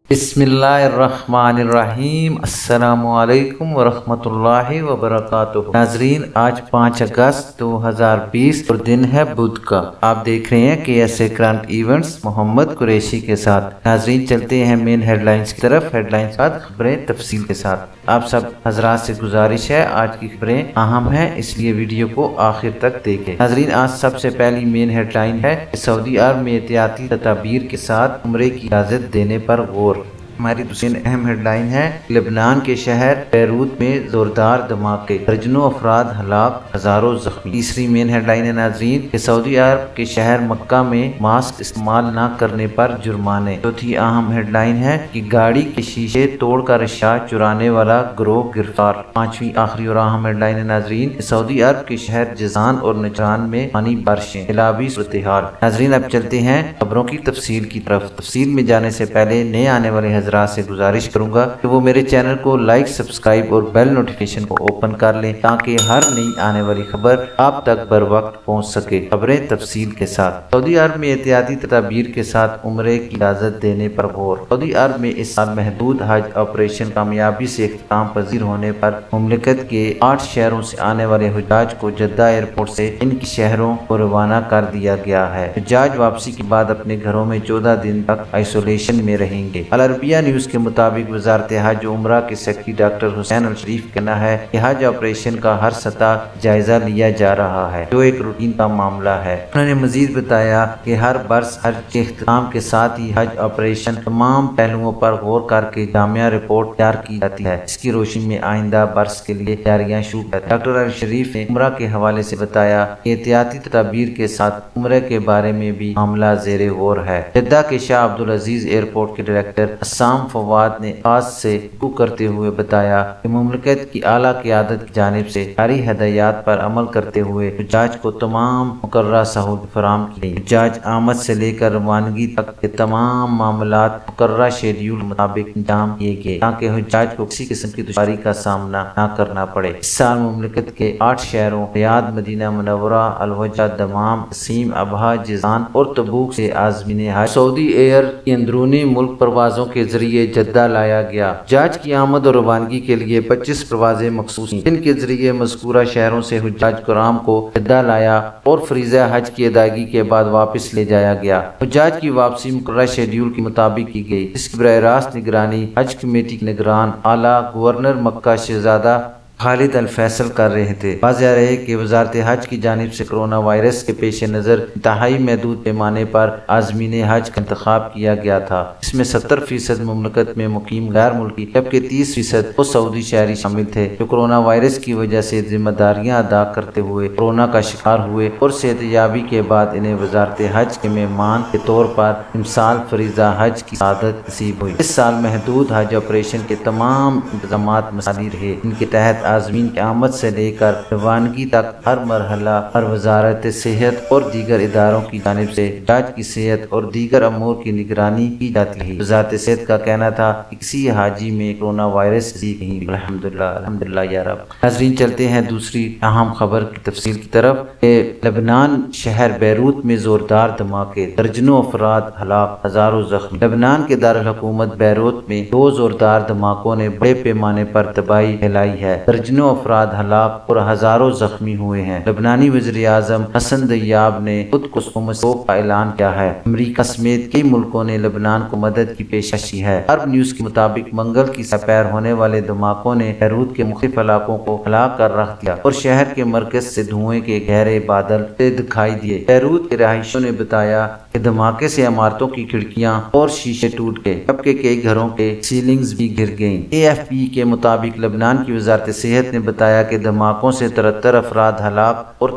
बिस्मिल्लाहिर्रहमानिर्रहीम। अस्सलामु अलैकुम वरहमतुल्लाहि वबरकातुहू। नाजरीन, आज 5 अगस्त 2020 और दिन है बुध का। आप देख रहे हैं KSA current events Mohammad Qureshi के साथ। नाजरीन, चलते हैं मेन हेडलाइंस की तरफ। हेडलाइंस के बाद खबरें तफसील के साथ। आप सब हजरात से गुजारिश है, आज की खबरें अहम हैं, इसलिए वीडियो को आखिर तक देखें। नाजरीन, आज सबसे पहली मेन हेडलाइन है सऊदी अरब में एहतियाती तदाबीर के साथ उम्रे की इजाजत देने पर गौर। हमारी दूसरी अहम हेडलाइन है लेबनान के शहर बैरूत में जोरदार धमाके, दर्जनों अफराद हलाक, हजारों जख्मी। तीसरी मेन हेडलाइन है नाजरीन कि सऊदी अरब के शहर मक्का में मास्क इस्तेमाल न करने पर जुर्माने। चौथी अहम हेडलाइन है कि गाड़ी के शीशे तोड़कर रिक्शा चुराने वाला गिरोह गिरफ्तार। पांचवी आखिरी और अहम हेडलाइन है नाजरीन सऊदी अरब के शहर जिजान और नजरान में पानी बारिशें, इलाबी सूरत-ए-हाल। नाजरीन, अब चलते हैं खबरों की तफसील की तरफ। तफसील में जाने से पहले नए आने वाले हजरात से गुजारिश करूंगा कि वो मेरे चैनल को लाइक, सब्सक्राइब और बेल नोटिफिकेशन को ओपन कर लें ताकि हर नई आने वाली खबर आप तक बर वक्त पहुंच सके। खबरें तफसील के साथ। सऊदी अरब में एहतियाती तदाबीर के साथ उम्रे की इजाजत देने पर गौर। सऊदी अरब में इस साल महदूद हज ऑपरेशन कामयाबी से इख्तिताम पजीर होने पर मुमलिकत के 8 शहरों से आने वाले हुज्जाज को जद्दा एयरपोर्ट से इनके शहरों को रवाना कर दिया गया है। हुज्जाज वापसी के बाद अपने घरों में 14 दिन तक आइसोलेशन में रहेंगे। अरबिया न्यूज के मुताबिक वजारत हज उमरा के secretary doctor Hussain al Sharif कहना है कि हज ऑपरेशन का हर सतह जायजा लिया जा रहा है, जो एक रूटीन का मामला है। उन्होंने मजीद बताया कि हर बरस हज के इख्तिताम के साथ ही हज ऑपरेशन तमाम पहलुओं पर गौर करके जामिया रिपोर्ट तैयार की जाती है। इसकी रोशनी में आइंदा बरस के लिए तैयारियां शुरू हैं। डॉक्टर अल शरीफ ने उमरा के हवाले से बताया कि एहतियाती तदाबीर के साथ उमरे के बारे में भी मामला जेरे गौर है। जद्दा के शाह अब्दुल अजीज एयरपोर्ट के डायरेक्टर फवाद ने खास से करते हुए बताया कि मुमलिकत की आला क़यादत की जानिब से जारी हदायत पर अमल करते हुए हुज्जाज को तमाम मुकर्रर सहूलत फराहम की गई। हुज्जाज आमद से लेकर रवानगी तक के तमाम मामलात मुकर्रर शेड्यूल मुताबिक इंजाम किए गए ताकि हुज्जाज को किसी किस्म की दुश्वारी का सामना न करना पड़े। इस साल मुमलिकत के 8 शहरों Riyadh, Medina Munawwara, Al Wajh, Dammam, Qassim, Abha, Jizan और तबूक से आज़मीन हज सऊदी एयर की अंदरूनी मुल्क परवाजों के जरिए जद्दा लाया गया। हुज्जाज की आमद और रवानगी के लिए 25 परवाजें मखसूस थीं, जिनके जरिए मज़कूरा शहरों से हुज्जाज कराम को जद्दा लाया और फरीज़ा हज की अदायगी के बाद वापस ले जाया गया। हुज्जाज की वापसी मुकर्रर शेड्यूल के मुताबिक की गई, जिसकी बराह रास्त निगरानी हज कमेटी के निगरान आला गवर्नर मक्का शहजादा खालिद अल फैसल कर रहे थे। वाज़ेह रहे कि वजारत हज की जानिब से कोरोना वायरस के पेश नज़र इंतहाई महदूद पैमाने पर आज़मीन हज का इंतखाब किया गया था। इसमें 70% मुमलिकत में मुकीम गैर मुल्की जबकि 30% वो सऊदी शहरी शामिल थे, जो कोरोना वायरस की वजह से जिम्मेदारियां अदा करते हुए कोरोना का शिकार हुए और सेहतयाबी के बाद इन्हें वजारत हज के मेहमान के तौर पर इमसाल फरीज़ा हज की सादत नसीब हुई। इस साल महदूद हज ऑपरेशन के तमाम इंतजाम मसाली रहे, इनके तहत आज़मीन की आमद से लेकर रवानगी तक हर मरहला हर वजारत सेहत और दीगर इदारों की जानिब से हुज्जाज की सेहत और दीगर अमूर की निगरानी की जाती है। वजारत सेहत का कहना था कि किसी हाजी में कोरोना वायरस नहीं। अल्हम्दुलिल्लाह या रब। नाज़रीन, चलते हैं दूसरी अहम खबर की तफसील की तरफ। लेबनान शहर बैरूत में जोरदार धमाके, दर्जनों अफराद हलाक, हजारों जख्मी। लेबनान के दारुल हुकूमत बैरूत में 2 जोरदार धमाकों ने बड़े पैमाने पर तबाही फैलाई है। दर्जनों अफराद हलाक और हजारों जख्मी हुए हैं। लेबनानी वज़ीर आज़म हसन दयाब ने खुद को शोक का ऐलान किया है। अमेरिका समेत कई मुल्कों ने लेबनान को मदद की पेशकश की है। अरब न्यूज के मुताबिक मंगल की सपैर होने वाले धमाकों ने बैरूत के मुख्तलिफ इलाकों को हिला कर रख दिया और शहर के मरकज से धुएं के गहरे बादल दिखाई दिए। बैरूत के रहायशियों ने बताया कि धमाके से इमारतों की खिड़कियां और शीशे टूट गए, जबकि कई घरों के सीलिंग्स भी गिर गईं। AFP के मुताबिक लेबनान की वजारत सेहत ने बताया कि धमाकों से 73 अफराद हलाक और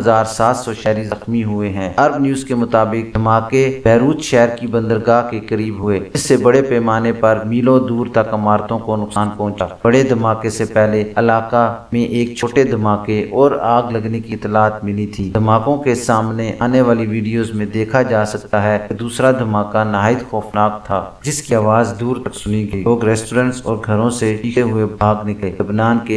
3700 शहरी जख्मी हुए हैं। अरब न्यूज के मुताबिक धमाके बैरूत शहर की बंदरगाह के करीब हुए, इससे बड़े पैमाने पर मीलों दूर तक इमारतों को नुकसान पहुंचा। बड़े धमाके से पहले इलाका में एक छोटे धमाके और आग लगने की इतलात मिली थी। धमाकों के सामने आने वाली वीडियोस में देखा जा सकता है कि दूसरा धमाका नहायत खौफनाक था, जिसकी आवाज दूर तक सुनी गई। लोग रेस्टोरेंट्स और घरों से चीखते हुए भाग निकले। लेबनान के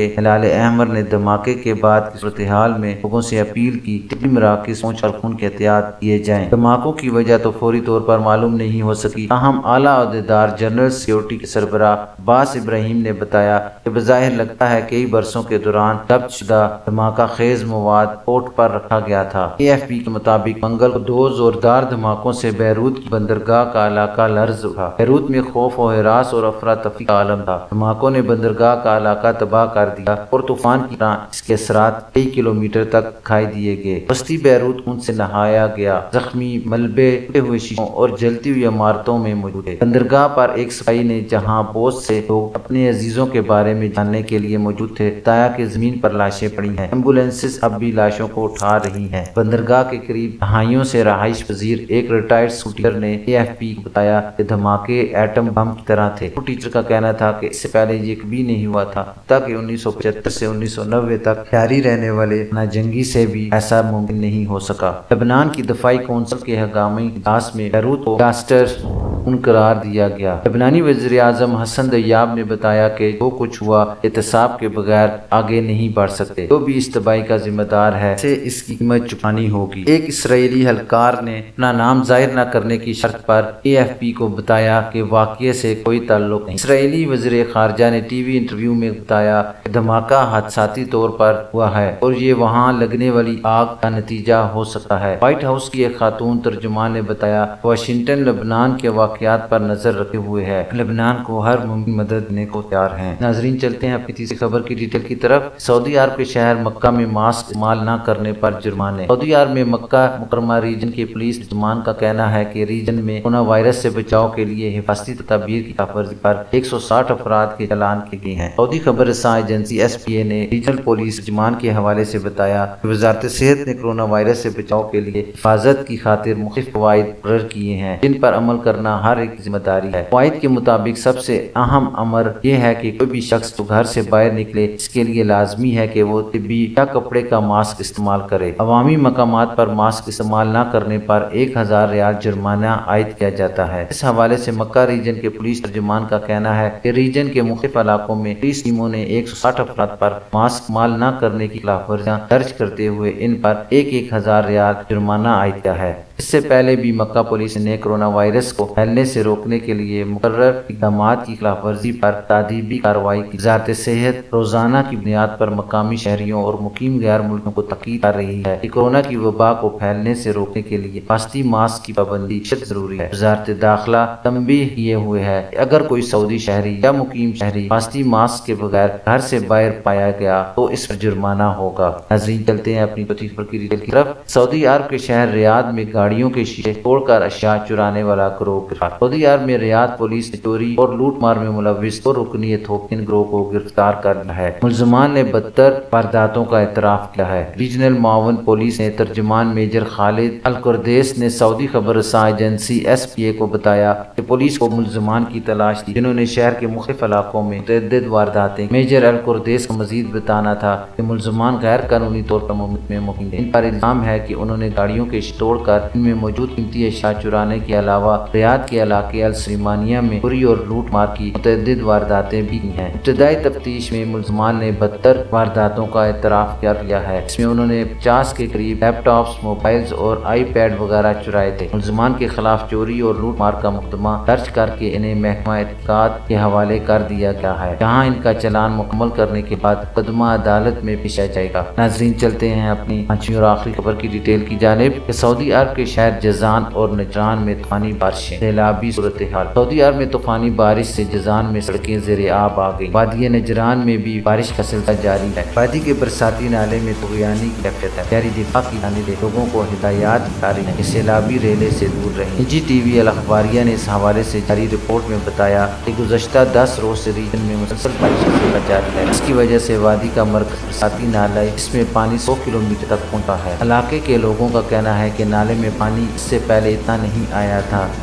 ہلال احمر نے دھماکے کے بعد کی صورتحال میں لوگوں سے اپیل کی طبی مراکز پہنچ کر خون کے احتیاط کیے جائیں۔ دھماکوں کی وجہ تو فوری طور پر معلوم نہیں ہو سکی، تاہم اعلیٰ عہدیدار جنرل سیکورٹی کے سربراہ عباس ابراہیم نے بتایا کہ بظاہر لگتا ہے کئی برسوں کے دوران ضبط شدہ دھماکہ خیز مواد پورٹ پر رکھا گیا تھا۔ AFP کے مطابق منگل کو 2 زوردار دھماکوں سے بیروت کی بندرگاہ کا علاقہ لرز اٹھا۔ بیروت میں خوف و ہراس اور افراتفری کا عالم تھا۔ دھماکوں نے بندرگاہ کا علاقہ تباہ کر دیا اور طوفان کی طرح اس کے اثرات کئی کلومیٹر تک دکھائی دیے گئے۔ وسطی بیروت خون سے نہایا گیا، زخمی، ملبے، ٹوٹے ہوئے شیشوں اور جلتی ہوئی عمارتوں میں موجود تھے۔ بندرگاہ پر ایک صفائی نے جہاں بہت سے لوگ اپنے عزیزوں کے بارے میں جاننے کے لیے موجود تھے، بتایا کہ زمین پر لاشیں پڑی ہیں، ایمبولینسز اب بھی لاشوں کو اٹھا رہی ہیں۔ بندرگاہ کے قریب دہائیوں سے رہائش پذیر ایک ریٹائرڈ اسکول ٹیچر نے AFP کو بتایا کہ دھماکے ایٹم بم کی طرح تھے۔ اسکول ٹیچر کا کہنا تھا کہ اس سے پہلے یہ کبھی نہیں ہوا تھا، تاکہ 1975 سے 1990 تک جاری رہنے والے نا جنگی سے بھی ایسا ممکن نہیں ہو سکا۔ لبنان کی دفاعی کونسل کے ہنگامی اجلاس میں بیروت کو ڈیزاسٹر زون قرار دیا گیا۔ لبنانی وزیر اعظم حسن دیاب نے بتایا کہ جو کچھ ہوا احتساب کے بغیر آگے نہیں بڑھ سکتے، جو بھی اس تباہی کا ذمہ دار ہے اسے اس کی قیمت چکانی ہوگی۔ ایک اسرائیلی اہلکار نے اپنا نام ظاہر نہ کرنے کی شرط پر AFP کو بتایا کہ واقعے سے کوئی تعلق نہیں۔ اسرائیلی وزیر خارجہ نے TV انٹرویو میں بتایا کہ دھماکہ حادثاتی طور پر ہوا ہے اور یہ وہاں لگنے والی آگ کا نتیجہ ہو سکتا ہے۔ وائٹ ہاؤس کی ایک خاتون ترجمان نے بتایا کہ واشنگٹن لبنان کے واقعات پر نظر رکھے ہوئے ہے، لبنان کو ہر ممکن مدد دینے کو تیار ہیں۔ ناظرین، چلتے ہیں اپنی تیسری خبر کی ڈیٹیل کی طرف۔ سعودی عرب کے شہر مکہ میں ماسک استعمال نہ کرنے پر جرمانے۔ سعودی عرب میں مکہ مکرمہ ریجن کے پولیس انجمان کا کہنا ہے کہ ریجن میں کورونا وائرس سے بچاؤ کے لیے حفاظتی تدابیر کی خلاف ورزی پر 160 افراد کے چالان کیے گئے ہیں۔ سعودی خبر رساں ایجنسی SPA نے ریجنل پولیس انجمان کے حوالے سے بتایا کہ وزارت صحت نے کورونا وائرس سے بچاؤ کے لیے حفاظت کی خاطر مختلف قواعد مقرر کیے ہیں، جن پر عمل کرنا ہر ایک کی ذمہ داری ہے۔ قواعد کے مطابق سب سے اہم امر یہ ہے کہ کوئی بھی شخص جو گھر سے باہر نکلے اس کے لیے لازمی ہے کہ وہ طبی یا کپڑے کا ماسک استعمال کرے۔ عوامی مقامات پر ماسک استعمال نہ کرنے پر 1000 ریال جرمانہ عائد کیا جاتا ہے۔ اس حوالے سے مکہ ریجن کے پولیس ترجمان کا کہنا ہے کہ ریجن کے مختلف علاقوں میں پولیس ٹیموں نے 160 افراد پر ماسک استعمال نہ کرنے کی خلاف ورزیاں درج کرتے ہوئے ان پر 1000 ریال جرمانہ عائد کیا ہے۔ اس سے پہلے بھی مکہ پولیس نے کورونا وائرس کو پھیلنے سے روکنے کے لیے مقرر اقدامات کی خلاف ورزی پر تادیبی کارروائی کی۔ وزارت صحت روزانہ کی بنیاد پر مقامی شہریوں اور مقیم غیر ملکیوں کو تاکید کر رہی ہے کہ کورونا کی وبا کو پھیلنے سے روکنے کے لیے حفاظتی ماسک کی پابندی شدید ضروری ہے۔ وزارت داخلہ تنبیہ کیے ہوئے ہے کہ اگر کوئی سعودی شہری یا مقیم شہری حفاظتی ماسک کے بغیر گھر سے باہر پایا گیا تو اس پر جرمانہ ہوگا۔ ناظرین، چلتے ہیں اپنی چوتھی خبر کی ڈیٹیل کی طرف۔ سعودی عرب کے شہر ریاض میں گاڑیوں کے شیشے توڑ کر اشیاء چرانے والا گروہ گرفتار۔ سعودی عرب میں ریاض پولیس نے چوری اور لوٹ مار میں ملوث دو رکنی ایتھوپین گروہ کو گرفتار کر لیا ہے۔ ملزمان نے 72 وارداتوں کا اعتراف کیا ہے۔ ریجنل معاون پولیس نے ترجمان میجر خالد القردیس نے سعودی خبر رساں ایجنسی SPA کو بتایا کہ پولیس کو ملزمان کی تلاش تھی جنہوں نے شہر کے مختلف علاقوں میں متعدد وارداتیں۔ میجر القردیس کا مزید بتانا تھا کہ ملزمان غیر قانونی طور پر مملکت میں مقیم تھے۔ ان پر الزام ہے کہ انہوں نے گاڑیوں کے شیشے توڑ کر ان میں موجود قیمتی اشیاء چرانے کے علاوہ ریاض کے علاقے السلیمانیہ میں چوری اور لوٹ مار کی متعدد وارداتیں بھی کی ہیں۔ ابتدائی تفتیش میں ملزمان نے 72 وارداتوں کا اعتراف کر لیا ہے، اس میں انہوں نے 50 کے قریب لیپ ٹاپس، موبائلز اور iPad وغیرہ چرائے تھے۔ ملزمان کے خلاف چوری اور لوٹ مار کا مقدمہ درج کر کے انہیں محکمہ احقاقات کے حوالے کر دیا گیا ہے، جہاں ان کا چلان مکمل کرنے کے بعد مقدمہ عدالت میں پیش کیا جائے گا۔ ناظرین، چلتے ہیں اپنی پانچویں اور آخری خبر کی ڈیٹیل کی جانب کہ سعودی عرب کے شہر جازان اور نجران میں طوفانی بارشیں، سیلابی صورتحال۔ سعودی عرب میں طوفانی بارش سے جازان میں سڑکیں زیر آب آ گئی۔ وادی نجران میں بھی بارش کا سلسلہ جاری ہے۔ وادی کے برساتی نالے میں طغیانی کی کیفیت ہے۔ شہری دفاع کی جانب لوگوں کو ہدایات جاری ہیں کہ سیلابی ریلے سے دور رہیں۔ نجی TV الاخباریہ نے اس حوالے سے جاری رپورٹ میں بتایا کہ گزشتہ 10 روز سے ریجن میں مسلسل بارش کا سلسلہ جاری ہے۔ اس کی وجہ سے وادی کا مرکز برساتی نالہ اس میں پانی 100 کلومیٹر تک پہنچا ہے۔ علاقے کے لوگوں کا کہنا ہے کہ نالے میں پانی اس سے پہلے اتنا نہیں آیا تھا جتنا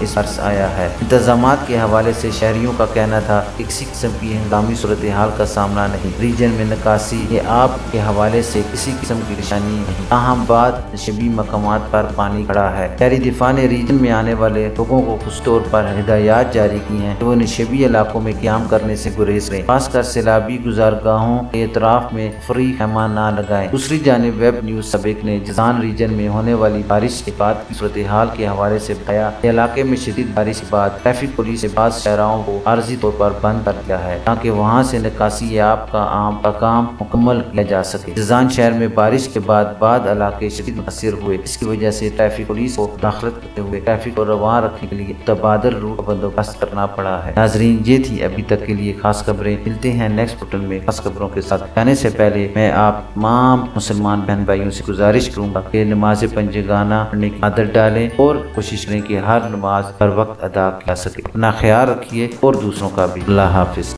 اس عرص آیا ہے۔ انتظامات کے حوالے سے شہریوں کا کہنا تھا کہ کسی قسم کی ہنگامی صورتحال کا سامنا نہیں، ریجن میں نکاسی آب کے حوالے سے کسی قسم کی پریشانی نہیں، تاہم بعض شبی مقامات پر پانی کھڑا ہے۔ شہری دفاع نے ریجن میں آنے والے لوگوں کو خصوصی طور پر ہدایات جاری کی ہیں کہ وہ نشیبی علاقوں میں قیام کرنے سے گریز کریں، خاص کر سیلابی گزرگاہوں کے اطراف میں فری خیمہ نہ لگائیں۔ دوسری جانب ویب نیوز سابق نے جازان ریجن میں ہونے والی بارش کے بعد کی صورتحال کے حوالے سے بتایا کہ علاقے میں شدید بارش کے بعد ٹریفک پولیس نے بعض شاہراہوں کو عارضی طور پر بند کر دیا ہے تاکہ وہاں سے نکاسی آب کا کام مکمل کیا جا سکے۔ جازان شہر میں بارش کے بعد علاقے شدید متاثر ہوئے، اس کی وجہ سے ٹریفک پولیس کو داخلت کرتے ہوئے ٹریفک کو رواں رکھنے کے لیے متبادل روٹ کا بندوبست کرنا پڑا ہے۔ ناظرین، یہ تھی ابھی تک کے لیے خاص خبریں، ملتے ہیں نیکسٹ بٹن میں خاص خبروں کے ساتھ۔ جانے سے پہلے میں آپ تمام مسلمان بہن بھائیوں سے گزارش کروں گا کہ نماز پنجگانہ پڑھنے کی عادت ڈالیں اور کوشش کریں کہ ہر نماز ہر وقت ادا کیا سکے۔ اپنا خیال رکھیے اور دوسروں کا بھی۔ اللہ حافظ۔